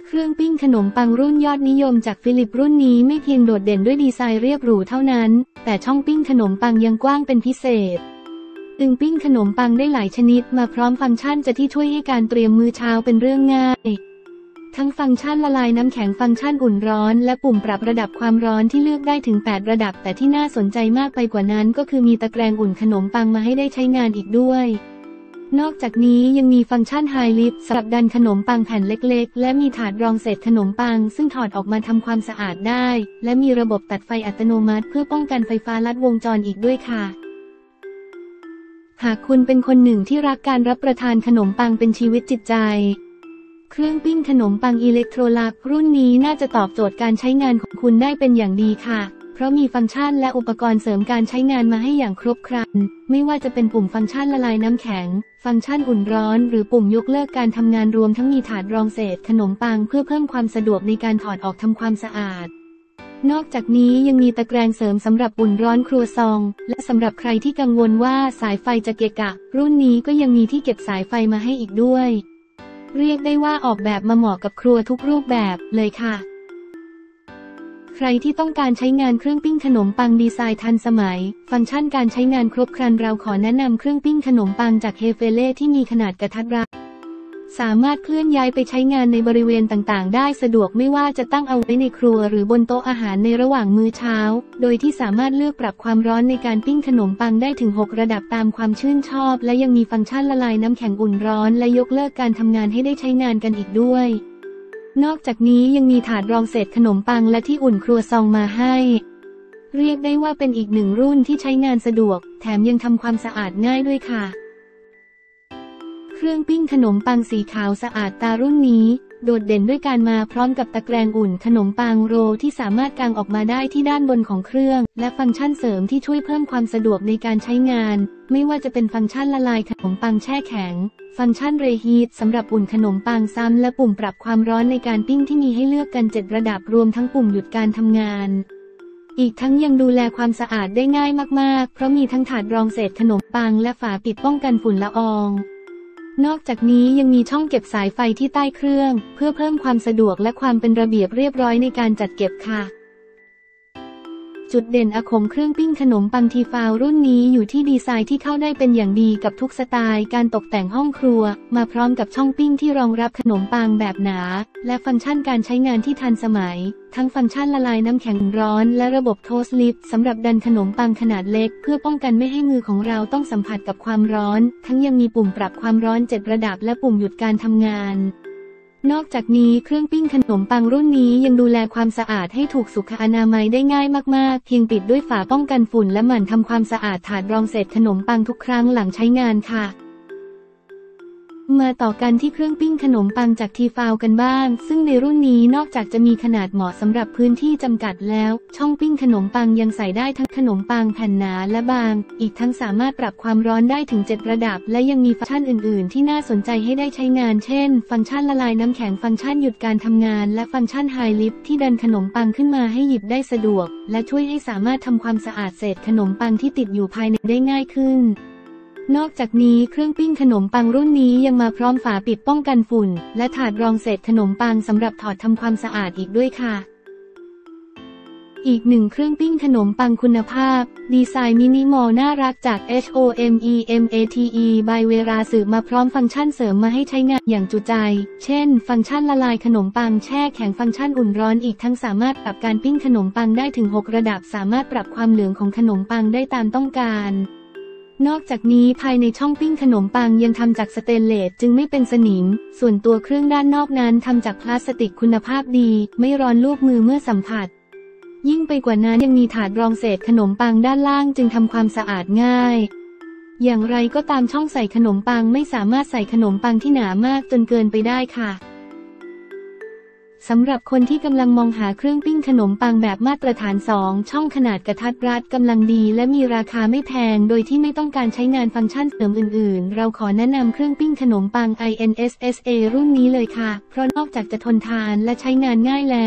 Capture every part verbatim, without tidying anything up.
เครื่องปิ้งขนมปังรุ่นยอดนิยมจากฟิลิปรุ่นนี้ไม่เพียงโดดเด่นด้วยดีไซน์เรียบหรูเท่านั้นแต่ช่องปิ้งขนมปังยังกว้างเป็นพิเศษตึงปิ้งขนมปังได้หลายชนิดมาพร้อมฟังก์ชันจะที่ช่วยให้การเตรียมมื้อเช้าเป็นเรื่องง่ายทั้งฟังก์ชันละลายน้ำแข็งฟังก์ชันอุ่นร้อนและปุ่มปรับระดับความร้อนที่เลือกได้ถึงแปดระดับแต่ที่น่าสนใจมากไปกว่านั้นก็คือมีตะแกรงอุ่นขนมปังมาให้ได้ใช้งานอีกด้วยนอกจากนี้ยังมีฟังก์ชันไฮลิฟต์สำหรับดันขนมปังแผ่นเล็กๆและมีถาดรองเศษขนมปังซึ่งถอดออกมาทำความสะอาดได้และมีระบบตัดไฟอัตโนมัติเพื่อป้องกันไฟฟ้าลัดวงจรอีกด้วยค่ะหากคุณเป็นคนหนึ่งที่รักการรับประทานขนมปังเป็นชีวิตจิตใจเครื่องปิ้งขนมปังอิเล็กโทรลักรุ่นนี้น่าจะตอบโจทย์การใช้งานของคุณได้เป็นอย่างดีค่ะเพราะมีฟังก์ชันและอุปกรณ์เสริมการใช้งานมาให้อย่างครบครันไม่ว่าจะเป็นปุ่มฟังก์ชันละลายน้ำแข็งฟังก์ชันอุ่นร้อนหรือปุ่มยกเลิกการทำงานรวมทั้งมีถาดรองเศษขนมปังเพื่อเพิ่มความสะดวกในการถอดออกทำความสะอาดนอกจากนี้ยังมีตะแกรงเสริมสำหรับอุ่นร้อนครัวซองและสำหรับใครที่กังวลว่าสายไฟจะเกะกะรุ่นนี้ก็ยังมีที่เก็บสายไฟมาให้อีกด้วยเรียกได้ว่าออกแบบมาเหมาะกับครัวทุกรูปแบบเลยค่ะใครที่ต้องการใช้งานเครื่องปิ้งขนมปังดีไซน์ทันสมัยฟังก์ชันการใช้งานครบครันเราขอแนะนำเครื่องปิ้งขนมปังจากเฮเฟเล่ที่มีขนาดกระทัดรัดสามารถเคลื่อนย้ายไปใช้งานในบริเวณต่างๆได้สะดวกไม่ว่าจะตั้งเอาไว้ในครัวหรือบนโต๊ะอาหารในระหว่างมื้อเช้าโดยที่สามารถเลือกปรับความร้อนในการปิ้งขนมปังได้ถึงหกระดับตามความชื่นชอบและยังมีฟังก์ชันละลายน้ำแข็งอุ่นร้อนและยกเลิกการทำงานให้ได้ใช้งานกันอีกด้วยนอกจากนี้ยังมีถาดรองเศษขนมปังและที่อุ่นครัวซองมาให้เรียกได้ว่าเป็นอีกหนึ่งรุ่นที่ใช้งานสะดวกแถมยังทำความสะอาดง่ายด้วยค่ะเครื่องปิ้งขนมปังสีขาวสะอาดตารุ่นนี้โดดเด่นด้วยการมาพร้อมกับตะแกรงอุ่นขนมปังโรลที่สามารถกางออกมาได้ที่ด้านบนของเครื่องและฟังก์ชันเสริมที่ช่วยเพิ่มความสะดวกในการใช้งานไม่ว่าจะเป็นฟังก์ชันละลายขนมปังแช่แข็งฟังก์ชันเรฮีทสำหรับอุ่นขนมปังซ้ำและปุ่มปรับความร้อนในการปิ้งที่มีให้เลือกกันเจ็ดระดับรวมทั้งปุ่มหยุดการทำงานอีกทั้งยังดูแลความสะอาดได้ง่ายมากๆเพราะมีทั้งถาดรองเศษขนมปังและฝาปิดป้องกันฝุ่นละอองนอกจากนี้ยังมีช่องเก็บสายไฟที่ใต้เครื่องเพื่อเพิ่มความสะดวกและความเป็นระเบียบเรียบร้อยในการจัดเก็บค่ะจุดเด่นอาของเครื่องปิ้งขนมปังทีฟาวรุ่นนี้อยู่ที่ดีไซน์ที่เข้าได้เป็นอย่างดีกับทุกสไตล์การตกแต่งห้องครัวมาพร้อมกับช่องปิ้งที่รองรับขนมปังแบบหนาและฟังก์ชันการใช้งานที่ทันสมัยทั้งฟังก์ชันละลายน้ำแข็งร้อนและระบบโทสต์ลิฟต์สำหรับดันขนมปังขนาดเล็กเพื่อป้องกันไม่ให้มือของเราต้องสัมผัสกับความร้อนทั้งยังมีปุ่มปรับความร้อนเจ็ดระดับและปุ่มหยุดการทำงานนอกจากนี้เครื่องปิ้งขนมปังรุ่นนี้ยังดูแลความสะอาดให้ถูกสุขอนามัยได้ง่ายมากๆเพียงปิดด้วยฝาป้องกันฝุ่นและหมั่นทำความสะอาดถาดรองเศษขนมปังทุกครั้งหลังใช้งานค่ะมาต่อกันที่เครื่องปิ้งขนมปังจากทีฟาวกันบ้างซึ่งในรุ่นนี้นอกจากจะมีขนาดเหมาะสำหรับพื้นที่จำกัดแล้วช่องปิ้งขนมปังยังใส่ได้ทั้งขนมปังแผ่นหนาและบางอีกทั้งสามารถปรับความร้อนได้ถึงเจ็ดระดับและยังมีฟังก์ชันอื่นๆที่น่าสนใจให้ได้ใช้งานเช่นฟังก์ชันละลายน้ำแข็งฟังก์ชันหยุดการทำงานและฟังก์ชันไฮลิฟต์ที่ดันขนมปังขึ้นมาให้หยิบได้สะดวกและช่วยให้สามารถทำความสะอาดเศษขนมปังที่ติดอยู่ภายในได้ง่ายขึ้นนอกจากนี้เครื่องปิ้งขนมปังรุ่นนี้ยังมาพร้อมฝาปิดป้องกันฝุ่นและถาดรองเศษขนมปังสำหรับถอดทำความสะอาดอีกด้วยค่ะอีกหนึ่งเครื่องปิ้งขนมปังคุณภาพดีไซน์มินิมอลน่ารักจาก โฮม เอ by เวลาสืบมาพร้อมฟังก์ชันเสริมมาให้ใช้งานอย่างจุใจเช่นฟังก์ชันละลายขนมปังแช่แข็งฟังก์ชันอุ่นร้อนอีกทั้งสามารถปรับการปิ้งขนมปังได้ถึงหกระดับสามารถปรับความเหลืองของขนมปังได้ตามต้องการนอกจากนี้ภายในช่องปิ้งขนมปังยังทำจากสเตนเลสจึงไม่เป็นสนิมส่วนตัวเครื่องด้านนอกนั้นทำจากพลาสติกคุณภาพดีไม่ร้อนลวกมือเมื่อสัมผัสยิ่งไปกว่านั้นยังมีถาดรองเศษขนมปังด้านล่างจึงทำความสะอาดง่ายอย่างไรก็ตามช่องใส่ขนมปังไม่สามารถใส่ขนมปังที่หนามากจนเกินไปได้ค่ะสำหรับคนที่กำลังมองหาเครื่องปิ้งขนมปังแบบมาตรฐานสองช่องขนาดกระทัดรัดกำลังดีและมีราคาไม่แพงโดยที่ไม่ต้องการใช้งานฟังก์ชันเสริมอื่นๆเราขอแนะนำเครื่องปิ้งขนมปัง ไอ เอ็น เอส เอส เอ รุ่นนี้เลยค่ะเพราะนอกจากจะทนทานและใช้งานง่ายแล้ว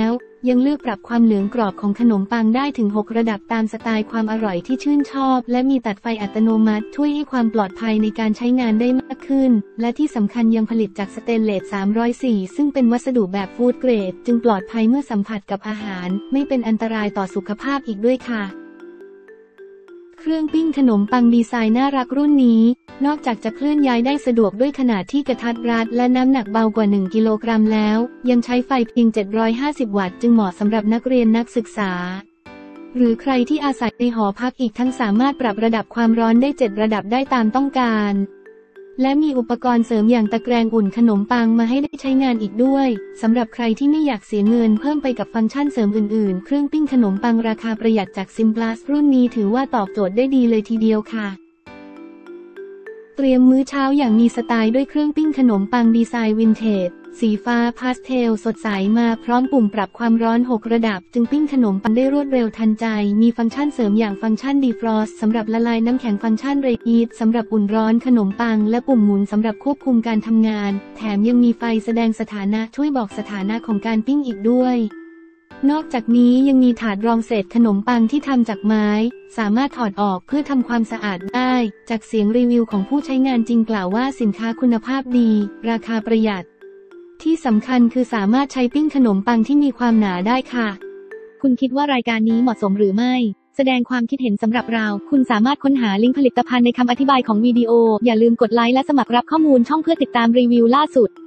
ยังเลือกปรับความเหลืองกรอบของขนมปังได้ถึงหกระดับตามสไตล์ความอร่อยที่ชื่นชอบและมีตัดไฟอัตโนมัติช่วยให้ความปลอดภัยในการใช้งานได้มากขึ้นและที่สำคัญยังผลิตจากสเตนเลสสามศูนย์สี่ซึ่งเป็นวัสดุแบบฟู้ดเกรดจึงปลอดภัยเมื่อสัมผัสกับอาหารไม่เป็นอันตรายต่อสุขภาพอีกด้วยค่ะเครื่องปิ้งขนมปังดีไซน์น่ารักรุ่นนี้นอกจากจะเคลื่อนย้ายได้สะดวกด้วยขนาดที่กระทัดรัดและน้ำหนักเบากว่าหนึ่งกิโลกรัมแล้วยังใช้ไฟเพียงเจ็ดร้อยห้าสิบวัตต์จึงเหมาะสำหรับนักเรียนนักศึกษาหรือใครที่อาศัยในหอพักอีกทั้งสามารถปรับระดับความร้อนได้เจ็ดระดับได้ตามต้องการและมีอุปกรณ์เสริมอย่างตะแกรงอุ่นขนมปังมาให้ได้ใช้งานอีกด้วยสำหรับใครที่ไม่อยากเสียเงินเพิ่มไปกับฟังก์ชันเสริมอื่นๆเครื่องปิ้งขนมปังราคาประหยัดจากซิมพลัสรุ่นนี้ถือว่าตอบโจทย์ได้ดีเลยทีเดียวค่ะเตรียมมื้อเช้าอย่างมีสไตล์ด้วยเครื่องปิ้งขนมปังดีไซน์วินเทจสีฟ้าพาสเทลสดใสมาพร้อมปุ่มปรับความร้อนหกระดับจึงปิ้งขนมปังได้รวดเร็วทันใจมีฟังก์ชันเสริมอย่างฟังก์ชันดีฟรอสต์สำหรับละลายน้ำแข็งฟังก์ชันเรฮีทสำหรับอุ่นร้อนขนมปังและปุ่มหมุนสำหรับควบคุมการทำงานแถมยังมีไฟแสดงสถานะช่วยบอกสถานะของการปิ้งอีกด้วยนอกจากนี้ยังมีถาดรองเศษขนมปังที่ทำจากไม้สามารถถอดออกเพื่อทำความสะอาดได้จากเสียงรีวิวของผู้ใช้งานจริงกล่าวว่าสินค้าคุณภาพดีราคาประหยัดที่สำคัญคือสามารถใช้ปิ้งขนมปังที่มีความหนาได้ค่ะคุณคิดว่ารายการนี้เหมาะสมหรือไม่แสดงความคิดเห็นสำหรับเราคุณสามารถค้นหาลิงก์ผลิตภัณฑ์ในคำอธิบายของวิดีโออย่าลืมกดไลค์และสมัครรับข้อมูลช่องเพื่อติดตามรีวิวล่าสุด